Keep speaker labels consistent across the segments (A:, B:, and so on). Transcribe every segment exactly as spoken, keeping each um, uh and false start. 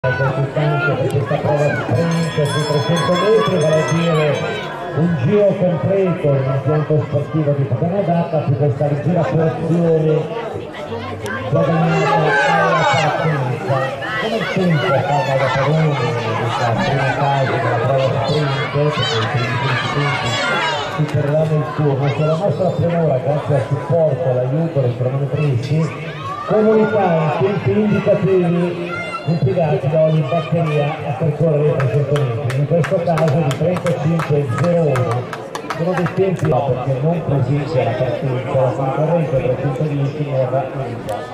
A: esortante per questa prova sprint su trecento metri, vale a dire un giro completo in impianto sportivo di Canadata più questa leggera porzione guadagnata alla partenza. Come sempre parla da Padrone in questa prima fase della prova sprint, perché i primi sprint supereranno il turno, con la nostra premura, grazie al supporto e all'aiuto dei cronometristi, comunicare i tempi indicativi impiegati da ogni batteria a percorrere i trecento metri, in questo caso di trentacinque e zero uno. Sono dei tempi perché non presenzia la partenza, la concorrenza trecentoventi era unita.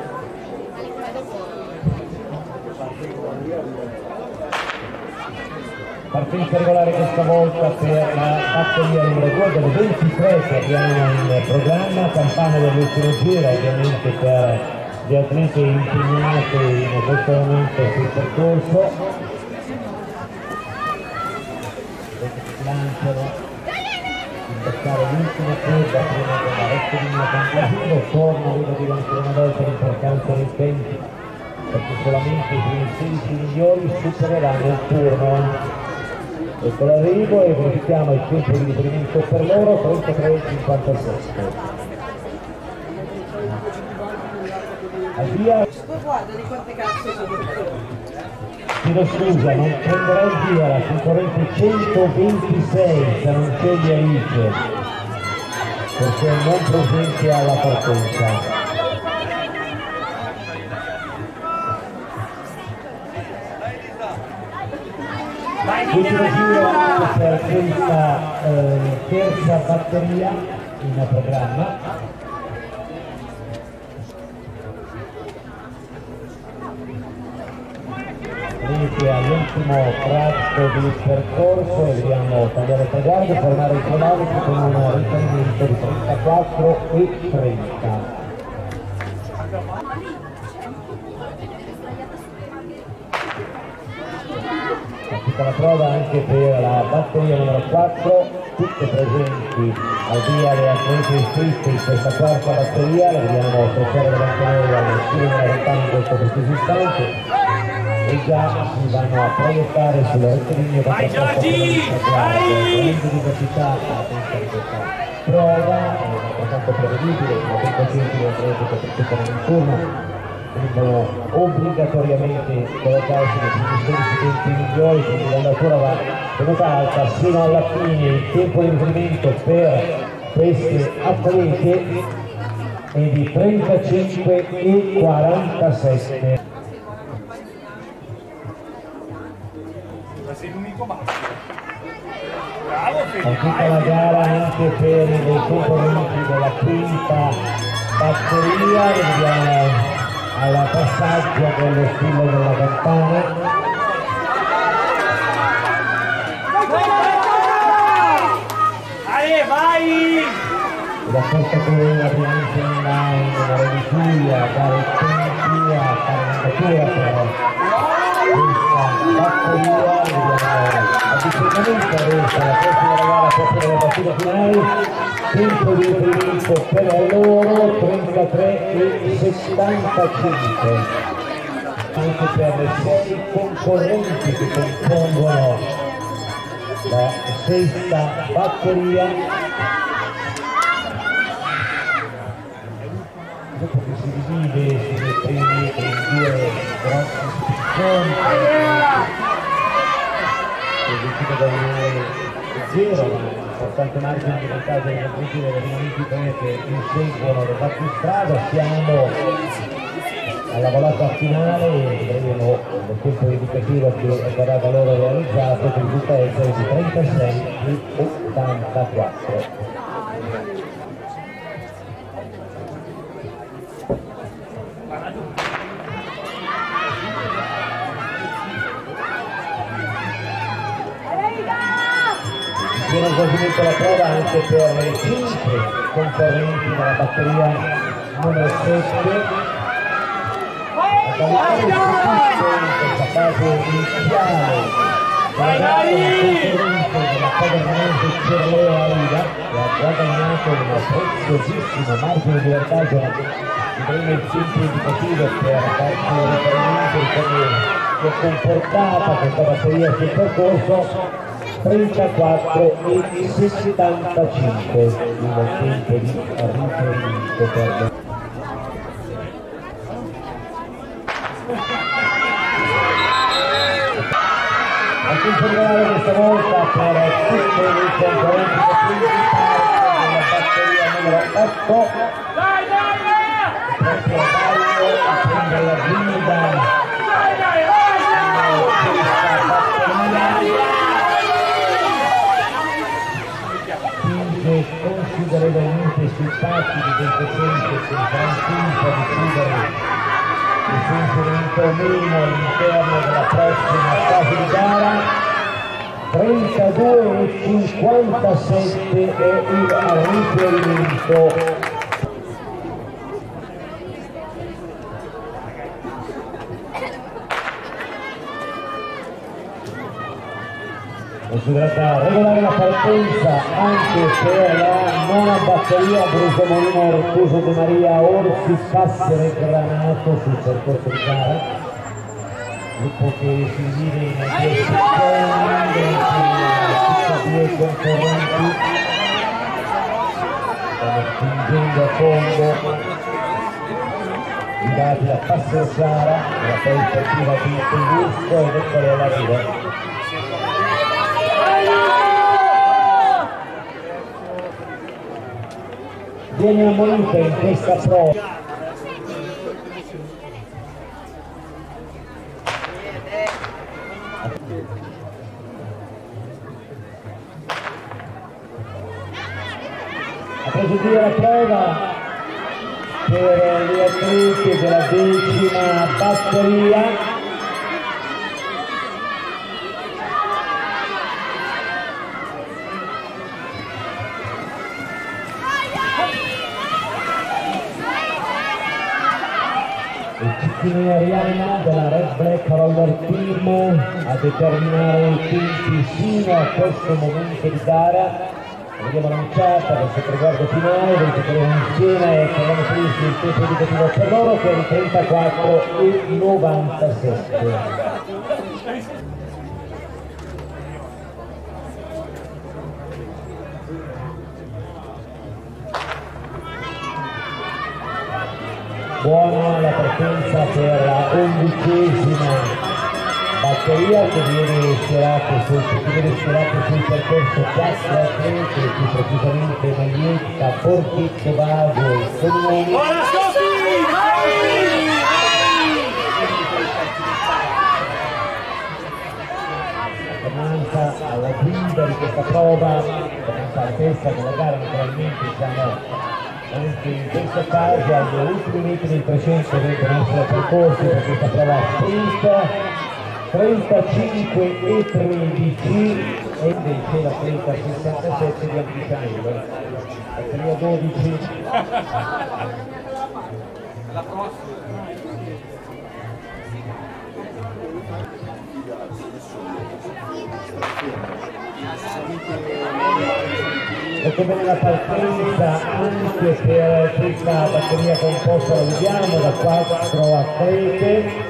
A: Partenza regolare questa volta per la batteria numero due delle ventitré che abbiamo in programma, campana dell'ultimo giro ovviamente per gli atleti impegnati in questo momento sul percorso. Vedete che lanciano, imboccare l'ultima coda prima della retta linea conclusiva, torna a ribadire ancora una volta l'importanza dei tempi, perché solamente i primi sedici migliori supereranno il turno. Ecco l'arrivo e verifichiamo il tempo di riferimento per loro, trentatré e cinquantasette. Al via.
B: Guarda di quante cazzo sono.
A: Chiedo scusa, non prenderà il via la concorrente centoventisei se non c'è di Alice, perché non presente alla partenza. Ultimo giro anche per questa eh, terza batteria in programma. Vedete all'ultimo tratto di percorso e vediamo tagliare il traguardo, formare i cronometri con un riferimento di trentaquattro e trenta. Tutta la prova anche per la batteria numero quattro, tutte presenti al via le atlete iscritte in questa quarta batteria, la vediamo tracciare davanti a noi alle scuole della ventana in questo preciso istante e già si vanno a proiettare sulle rettilinee da grande diversità di questa prova, è abbastanza prevedibile, sono trentacinque di atleti che participano in turno. Devono obbligatoriamente collocarsi nei primi sedici tempi migliori, quindi l'andatura va tenuta alta fino alla fine. Il tempo di riferimento per queste atlete è di trentacinque e quarantasette.
C: Ma sei l'unico maschio. Bravo Federico.
A: Partita la gara anche per i componenti della quinta batteria, vediamo alla passaggio dello stile della campana.
C: Vai, vai!
A: La questa corona bianca in line, la rediglia, a dare i tempi, a fare l'andatura per questa batteria, vediamo avvicinamento adesso la prossima gara proprio delle battute finali. Tempo di riferimento per loro trentatré e settantacinque, anche per le sei concorrenti che compongono la sesta batteria. Dopo che si divide sui primi in due grossi spicconi che decidono da rimanere zero, importante margine di vantaggio nei confronti delle dinamiche che inseguono le battistrada. Siamo alla volata finale e vedremo il tempo indicativo che verrà da loro realizzato, che risulta essere di trentasei e ottantaquattro. Viene svolgimento la prova anche per le cinque concorrenti della batteria numero sette. La qualità in questa fase iniziale della gara concorrente della Padernese Cerleo Arida, che ha guadagnato un preziosissimo margine di vantaggio. Vedremo il tempo indicativo per darci un riferimento di si è comportata questa batteria sul percorso, trentaquattro e settantacinque il tempo di riferimento per a confermare questa volta per tutte le concorrenti principali della batteria numero otto.
C: Dai, dai, dai!
A: Proprio Mario a prendere la guida
C: Dai, dai, vai!
A: questa batteria spinge considerevolmente sui patti di Belcocente che farà tempo di chiudere il senso o meno all'interno della prossima fase di gara. Trentadue e cinquantasette è il riferimento. Considerata regolare la partenza anche per la nona batteria Bruso Molino Ortuso De Maria Orsi Passere Granato sul percorso di gara, gruppo che si divide in due sezioni, tutti e due concorrenti stanno spingendo a fondo, guidati da Passero Sara, la poi sportiva di Tedesco ed eccolo la guida. Viene ammonita in questa prova a proseguire la prova per gli atleti della decima batteria. Arianna della Red Black Roller Team a determinare i tempi fino a questo momento di gara. L'abbiamo lanciata verso il traguardo finale, verificheremo insieme e parliamo prima il tempo indicativo per loro che è di trentaquattro e novantasette. Buona la partenza per la undicesima batteria che viene schierata sul, sul percorso quattro atleti, più precisamente Maglietta, Porticco, Baggio e Sognoni.
C: Buona
A: Tornanza alla guida di questa prova, tornanza alla testa della gara, naturalmente siamo anche in questo caso agli ultimi metri del trecento devono essere percorsi per questa prova sprint. Trentacinque e tredici e invece la trenta sessantasette di Anticaello, batteria dodici.
C: La prossima.
A: Ecco bene la partenza anche per questa batteria composta, la vediamo, da quattro atlete.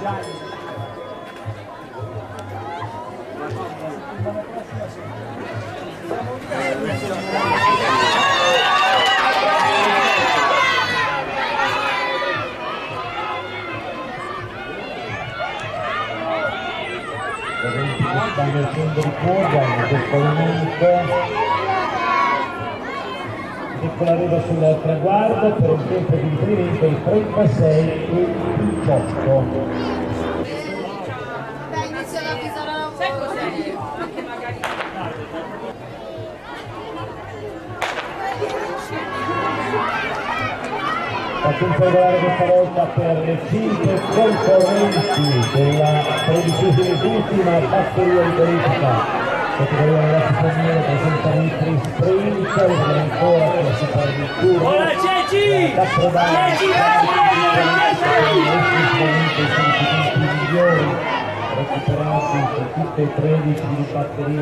A: Stanno mettendo di curva in questo momento. Piccola arriva sul traguardo per un tempo di riferimento di trentasei e diciotto.
B: Dai, inizia la pisara. Sai cos'è? Anche magari.
A: Partenza regolare questa volta per le cinque concorrenti della tredicesima batteria di verifica. Categoria ragazzi femminile presenta metri sprint, vedremo ancora che si parla di turno.
C: Buona Ceci! Ceci,
A: i migliori recuperati su tutte e tredici di batterie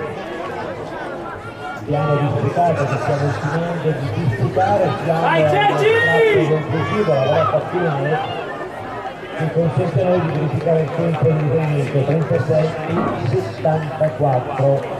A: che abbiamo disputato, che stiamo ultimando di disputare, siamo alla conclusiva, la volta finale. che consente a noi di verificare il tempo di riferimento trentasei e settantaquattro.